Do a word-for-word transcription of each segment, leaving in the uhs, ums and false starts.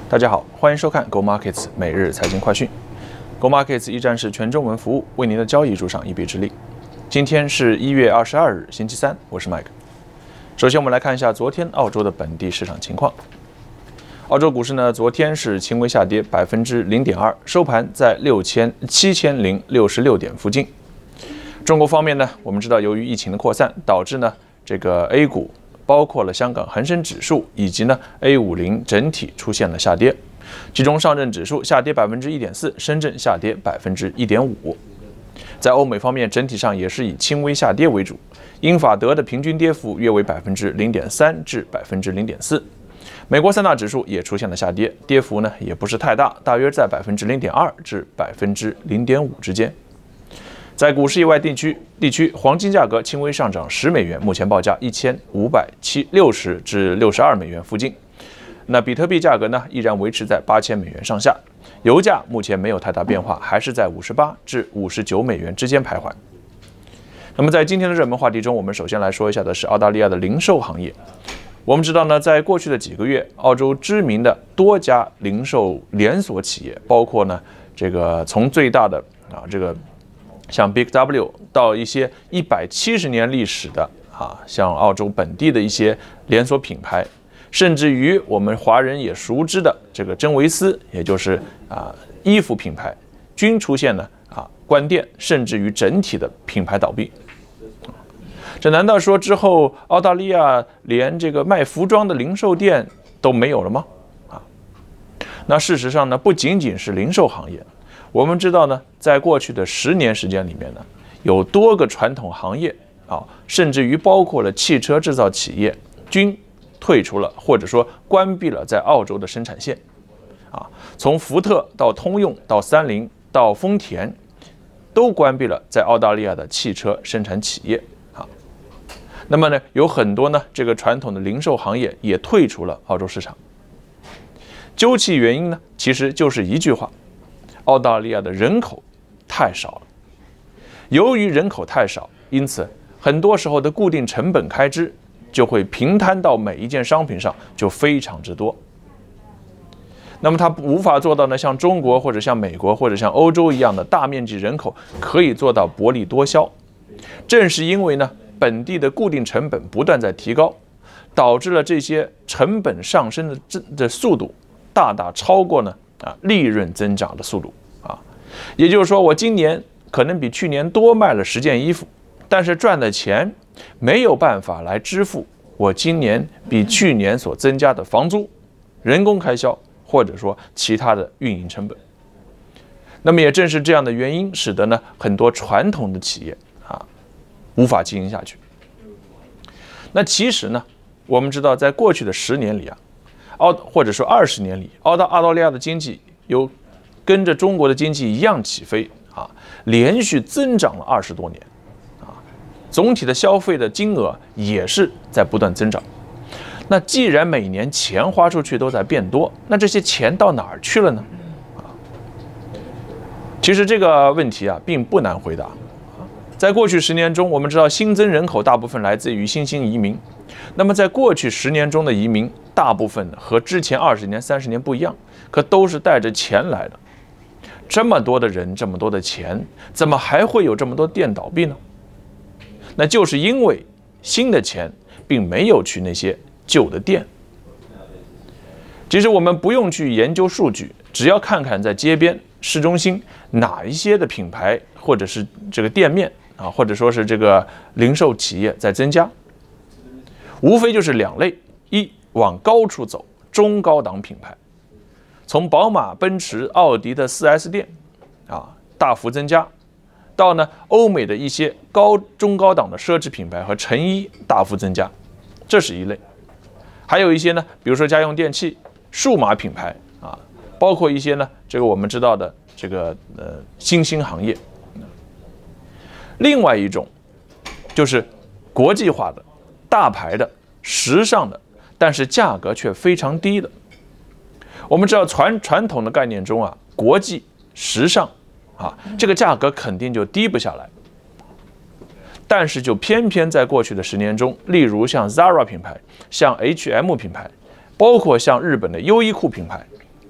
大家好，欢迎收看 Go Markets 每日财经快讯。Go Markets 一站式全中文服务，为您的交易助上一臂之力。今天是一月二十二日，星期三，我是 Mike。首先，我们来看一下昨天澳洲的本地市场情况。澳洲股市呢，昨天是轻微下跌百分之零点二，收盘在六千七千零六十六点附近。中国方面呢，我们知道由于疫情的扩散，导致呢这个 A 股。包括了香港恒生指数以及呢 A 五十整体出现了下跌，其中上证指数下跌百分之一点四，深圳下跌百分之一点五。在欧美方面，整体上也是以轻微下跌为主，英法德的平均跌幅约为百分之零点三至百分之零点四。美国三大指数也出现了下跌，跌幅呢也不是太大，大约在百分之零点二至百分之零点五之间。在股市以外地区，地区黄金价格轻微上涨十美元，目前报价一千五百六十至六十二美元附近。那比特币价格呢，依然维持在八千美元上下。油价目前没有太大变化，还是在五十八至五十九美元之间徘徊。那么在今天的热门话题中，我们首先来说一下的是澳大利亚的零售行业。我们知道呢，在过去的几个月，澳洲知名的多家零售连锁企业，包括呢这个从最大的啊这个。像 Big W 到一些一百七十年历史的啊，像澳洲本地的一些连锁品牌，甚至于我们华人也熟知的这个真维斯，也就是啊衣服品牌，均出现了啊关店，甚至于整体的品牌倒闭。这难道说之后澳大利亚连这个卖服装的零售店都没有了吗？啊，那事实上呢，不仅仅是零售行业。我们知道呢，在过去的十年时间里面呢，有多个传统行业啊，甚至于包括了汽车制造企业，均退出了或者说关闭了在澳洲的生产线。啊，从福特到通用到三菱到丰田，都关闭了在澳大利亚的汽车生产企业。啊，那么呢，有很多呢这个传统的零售行业也退出了澳洲市场。究其原因呢，其实就是一句话。澳大利亚的人口太少了，由于人口太少，因此很多时候的固定成本开支就会平摊到每一件商品上，就非常之多。那么它无法做到呢，像中国或者像美国或者像欧洲一样的大面积人口可以做到薄利多销。正是因为呢，本地的固定成本不断在提高，导致了这些成本上升的这的速度大大超过呢。啊，利润增长的速度啊，也就是说，我今年可能比去年多卖了十件衣服，但是赚的钱没有办法来支付我今年比去年所增加的房租、人工开销，或者说其他的运营成本。那么也正是这样的原因，使得呢很多传统的企业啊无法经营下去。那其实呢，我们知道，在过去的十年里啊。澳或者说二十年里，澳大澳大利亚的经济有跟着中国的经济一样起飞啊，连续增长了二十多年啊，总体的消费的金额也是在不断增长。那既然每年钱花出去都在变多，那这些钱到哪儿去了呢？啊，其实这个问题啊并不难回答。在过去十年中，我们知道新增人口大部分来自于新兴移民。那么在过去十年中的移民，大部分和之前二十年、三十年不一样，可都是带着钱来的。这么多的人，这么多的钱，怎么还会有这么多店倒闭呢？那就是因为新的钱并没有去那些旧的店。其实我们不用去研究数据，只要看看在街边、市中心哪一些的品牌或者是这个店面啊，或者说是这个零售企业在增加。无非就是两类：一往高处走，中高档品牌，从宝马、奔驰、奥迪的 四 S 店啊大幅增加，到呢欧美的一些高中高档的奢侈品牌和成衣大幅增加，这是一类。还有一些呢，比如说家用电器、数码品牌啊，包括一些呢这个我们知道的这个呃新兴行业。另外一种就是国际化的。大牌的、时尚的，但是价格却非常低的。我们知道传传统的概念中啊，国际、时尚啊，这个价格肯定就低不下来。但是就偏偏在过去的十年中，例如像 Zara 品牌、像 H and M 品牌，包括像日本的优衣库品牌，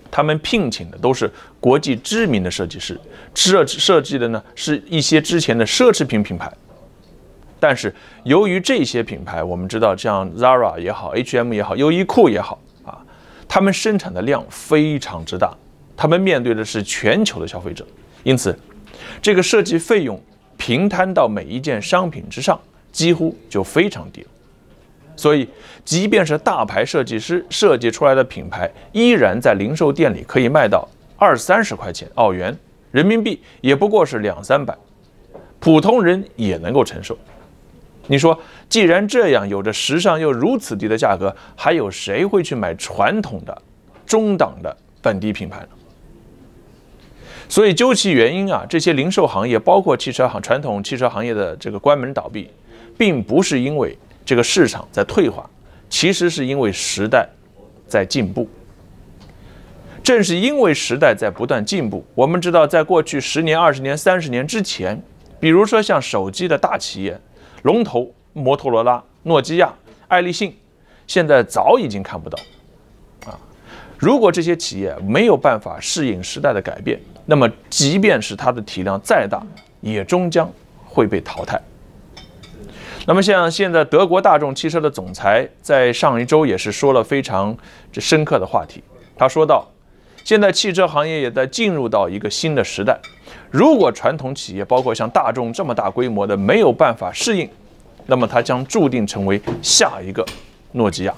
他们聘请的都是国际知名的设计师，设设计的呢是一些之前的奢侈品品牌。但是由于这些品牌，我们知道像 Zara 也好 ，H and M 也好，优衣库也好啊，他们生产的量非常之大，他们面对的是全球的消费者，因此这个设计费用平摊到每一件商品之上，几乎就非常低了。所以，即便是大牌设计师设计出来的品牌，依然在零售店里可以卖到二三十块钱澳元，人民币也不过是两三百，普通人也能够承受。你说，既然这样有着时尚又如此低的价格，还有谁会去买传统的、中档的本地品牌呢？所以究其原因啊，这些零售行业，包括汽车行传统汽车行业的这个关门倒闭，并不是因为这个市场在退化，其实是因为时代在进步。正是因为时代在不断进步，我们知道，在过去十年、二十年、三十年之前，比如说像手机的大企业。龙头摩托罗拉、诺基亚、爱立信，现在早已经看不到啊！如果这些企业没有办法适应时代的改变，那么即便是它的体量再大，也终将会被淘汰。那么像现在德国大众汽车的总裁在上一周也是说了非常这深刻的话题，他说到，现在汽车行业也在进入到一个新的时代。如果传统企业，包括像大众这么大规模的没有办法适应，那么它将注定成为下一个诺基亚。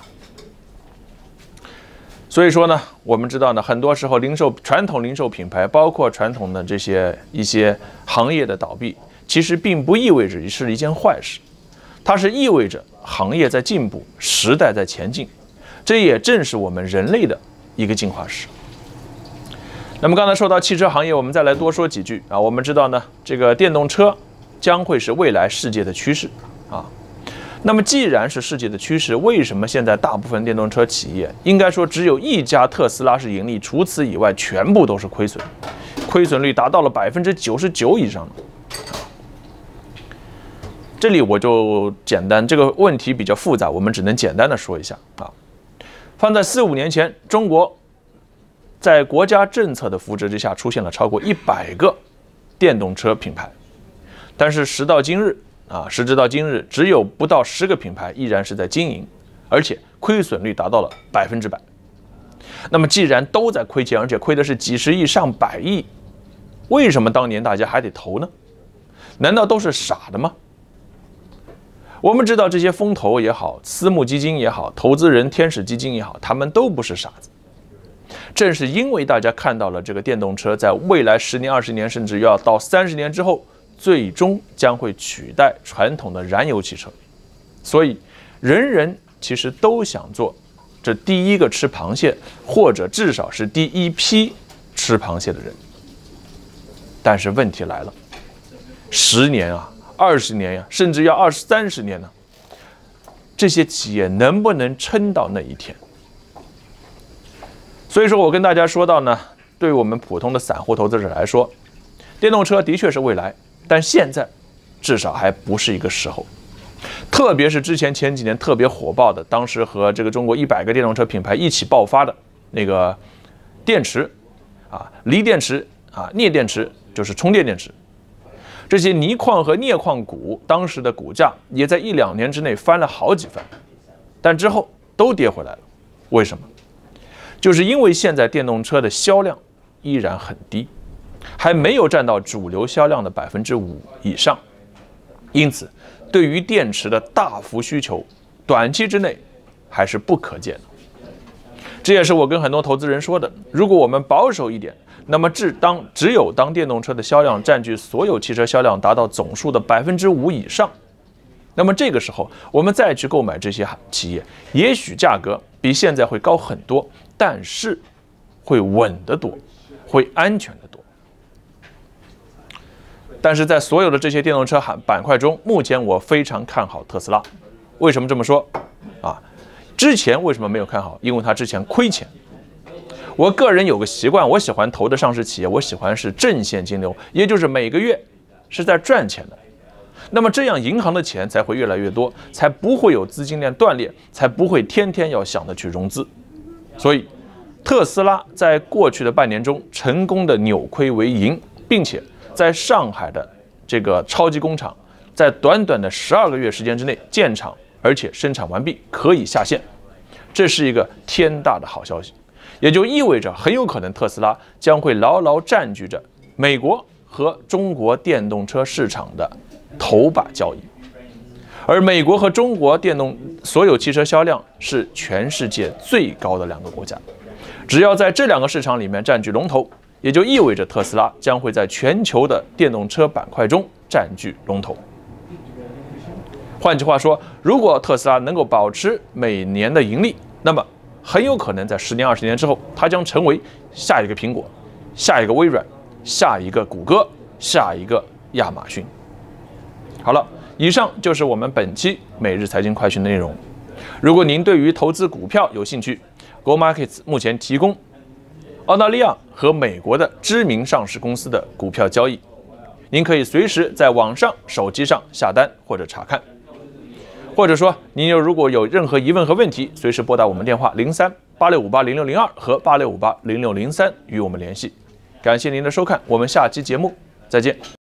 所以说呢，我们知道呢，很多时候零售传统零售品牌，包括传统的这些一些行业的倒闭，其实并不意味着是一件坏事，它是意味着行业在进步，时代在前进，这也正是我们人类的一个进化史。那么刚才说到汽车行业，我们再来多说几句啊。我们知道呢，这个电动车将会是未来世界的趋势啊。那么既然是世界的趋势，为什么现在大部分电动车企业，应该说只有一家特斯拉是盈利，除此以外全部都是亏损，亏损率达到了百分之九十九以上呢？这里我就简单，这个问题比较复杂，我们只能简单的说一下啊。放在四五年前，中国在国家政策的扶持之下，出现了超过一百个电动车品牌，但是时到今日啊，时至到今日，只有不到十个品牌依然是在经营，而且亏损率达到了百分之百。那么既然都在亏钱，而且亏的是几十亿、上百亿，为什么当年大家还得投呢？难道都是傻的吗？我们知道这些风投也好，私募基金也好，投资人天使基金也好，他们都不是傻子。正是因为大家看到了这个电动车在未来十年、二十年，甚至要到三十年之后，最终将会取代传统的燃油汽车，所以人人其实都想做这第一个吃螃蟹，或者至少是第一批吃螃蟹的人。但是问题来了，十年啊，二十年呀、啊，甚至要二十三十年呢、啊，这些企业能不能撑到那一天？所以说我跟大家说到呢，对我们普通的散户投资者来说，电动车的确是未来，但现在至少还不是一个时候。特别是之前前几年特别火爆的，当时和这个中国一百个电动车品牌一起爆发的那个电池啊，锂电池啊，镍电池，就是充电电池。这些锂矿和镍矿股当时的股价也在一两年之内翻了好几番，但之后都跌回来了。为什么？就是因为现在电动车的销量依然很低，还没有占到主流销量的百分之五以上，因此对于电池的大幅需求，短期之内还是不可见的。这也是我跟很多投资人说的，如果我们保守一点，那么只当只有当电动车的销量占据所有汽车销量达到总数的百分之五以上，那么这个时候我们再去购买这些企业，也许价格比现在会高很多，但是会稳得多，会安全得多。但是在所有的这些电动车板块中，目前我非常看好特斯拉。为什么这么说啊？之前为什么没有看好？因为它之前亏钱。我个人有个习惯，我喜欢投的上市企业，我喜欢是正现金流，也就是每个月是在赚钱的。那么这样银行的钱才会越来越多，才不会有资金链断裂，才不会天天要想着去融资。所以特斯拉在过去的半年中成功的扭亏为盈，并且在上海的这个超级工厂在短短的十二个月时间之内建厂，而且生产完毕，可以下线，这是一个天大的好消息，也就意味着很有可能特斯拉将会牢牢占据着美国和中国电动车市场的头把交椅。而美国和中国电动所有汽车销量是全世界最高的两个国家，只要在这两个市场里面占据龙头，也就意味着特斯拉将会在全球的电动车板块中占据龙头。换句话说，如果特斯拉能够保持每年的盈利，那么很有可能在十年、二十年之后，它将成为下一个苹果、下一个微软、下一个谷歌、下一个亚马逊。好了，以上就是我们本期每日财经快讯的内容。如果您对于投资股票有兴趣 ，Go Markets 目前提供澳大利亚和美国的知名上市公司的股票交易，您可以随时在网上、手机上下单或者查看。或者说，您又如果有任何疑问和问题，随时拨打我们电话零三八六五八零六零二和八六五八零六零三与我们联系。感谢您的收看，我们下期节目再见。